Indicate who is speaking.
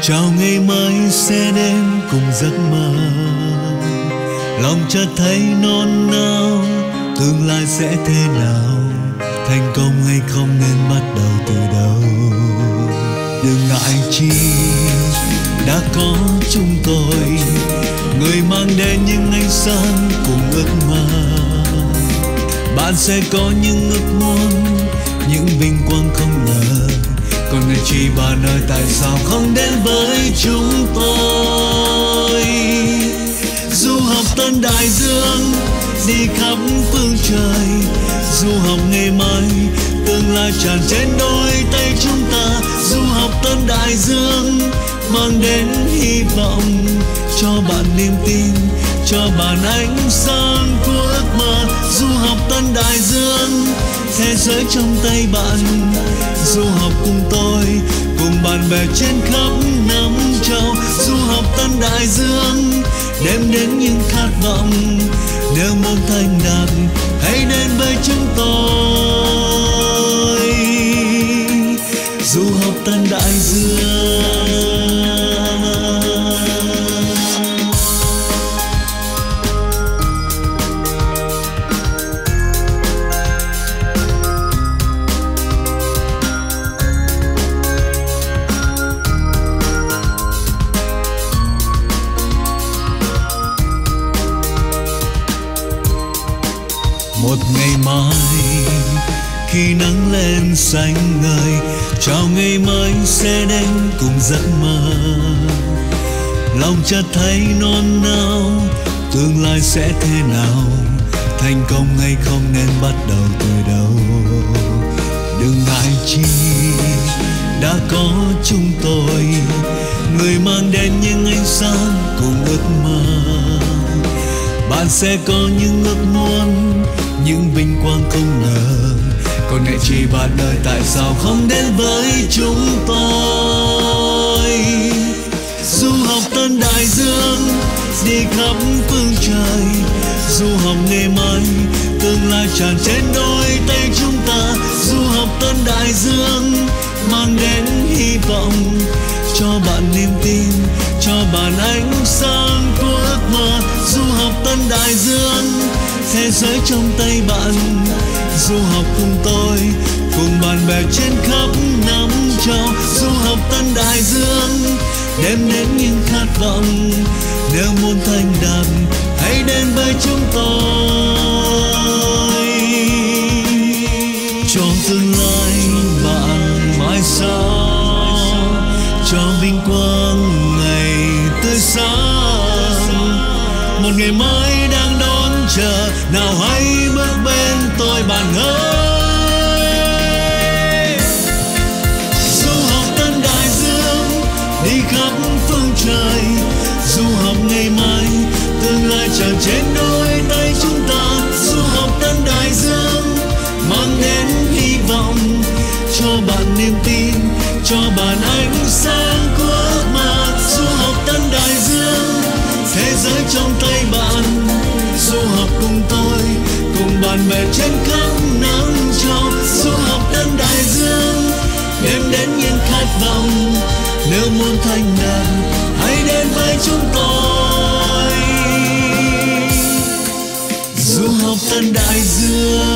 Speaker 1: chào ngày mai sẽ đến cùng giấc mơ. Lòng chợt thấy nôn nao, tương lai sẽ thế nào, thành công hay không nên bắt đầu từ đâu. Đừng ngại chi đã có chúng tôi, người mang đến những ánh sáng cùng ước mơ. Bạn sẽ có những ước muốn, những vinh quang không ngờ. Còn người chỉ bạn ơi, tại sao không đến với chúng tôi? Du học tân đại dương, đi khắp phương trời. Du học ngày mai, tương lai tràn trên đôi tay chúng ta. Du học tân đại dương, mang đến hy vọng cho bạn niềm tin, cho bạn ánh sáng của ước mơ. Du học tân đại dương, thế giới trong tay bạn. Du học cùng tôi, cùng bạn bè trên khắp năm châu. Du học tân đại dương, đem đến những khát vọng. Nếu muốn thành đạt, hãy đến với chúng tôi. Du học tân đại dương. Một ngày mai khi nắng lên xanh ngời, chào ngày mới sẽ đến cùng giấc mơ. Lòng chợt thấy nôn nao, tương lai sẽ thế nào, thành công hay không nên bắt đầu từ đâu. Đừng ngại chi đã có chúng tôi, người mang đến những ánh sáng cùng ước mơ. Bạn sẽ có những ước muốn, những vinh quang không ngờ. Còn ngại chi bạn ơi, tại sao không đến với chúng tôi? Du học tân đại dương, đi khắp phương trời. Du học ngày mai, tương lai tràn trên đôi tay chúng ta. Du học tân đại dương, mang đến hy vọng cho bạn niềm tin, cho bạn ánh sáng của ước mơ. Du học tân đại dương, thế giới trong tay bạn. Du học cùng tôi, cùng bạn bè trên khắp năm châu. Du học tân đại dương, đem đến những khát vọng. Nếu muốn thành đạt, hãy đến với chúng tôi. Cho tương lai bạn mãi sao, cho vinh quang ngày tươi sáng. Một ngày mới đang đón chờ, nào hãy bước bên tôi bạn ơi. Du học tân đại dương, đi khắp phương trời. Du học ngày mai, tương lai tràn trên đôi tay chúng ta. Du học tân đại dương, mang đến hy vọng cho bạn niềm tin, cho bạn ánh sáng của ước mơ. Du học tân đại dương, thế giới trong tay bạn. Du học cùng tôi, cùng bạn bè trên khắp năm châu. Du học tân đại dương, đem đến những khát vọng. Nếu muốn thành đạt, hãy đến với chúng tôi. Du học tân đại dương.